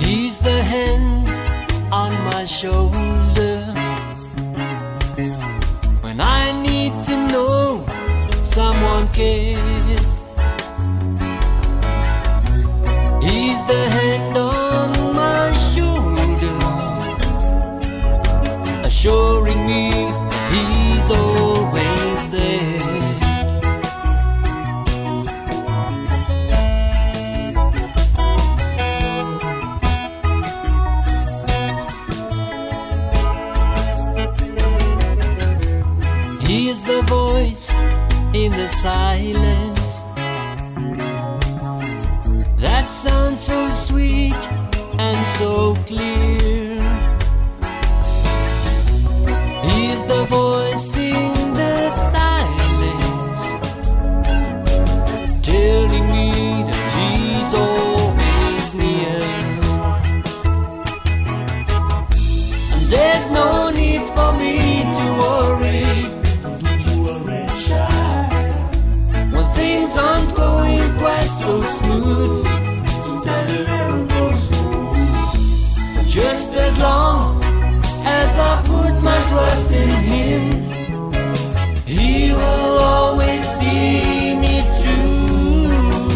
He's the hand on my shoulder when I need to know someone cares. He's the hand on my shoulder, assuring me he's always there. He is the voice in the silence that sounds so sweet and so clear. He is the voice in the silence, telling me that he's always near. And there's no need for me to worry when things aren't going quite so smooth. Just as long as I put my trust in Him, He will always see me through.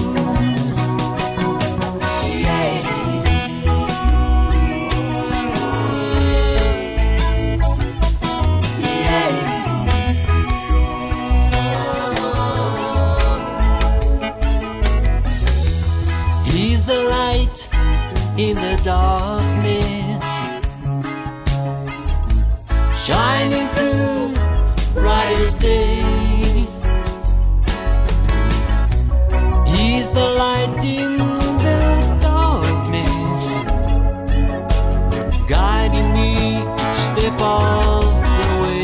He's the light in the darkness, shining through bright as day. He's the light in the darkness, guiding me each step of the way.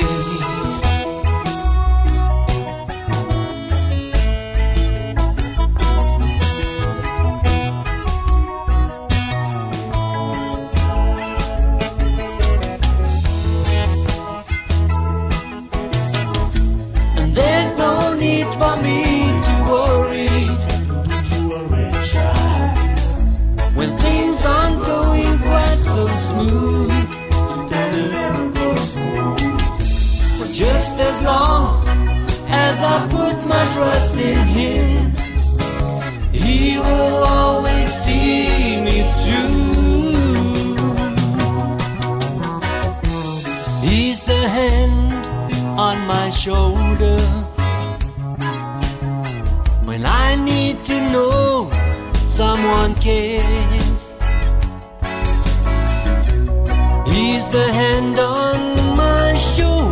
There's no need for me to worry when things aren't going quite so smooth. But just as long as I put my trust in Him, He will always see me through. He's the hand on my shoulder when I need to know someone cares. He's the hand on my shoulder,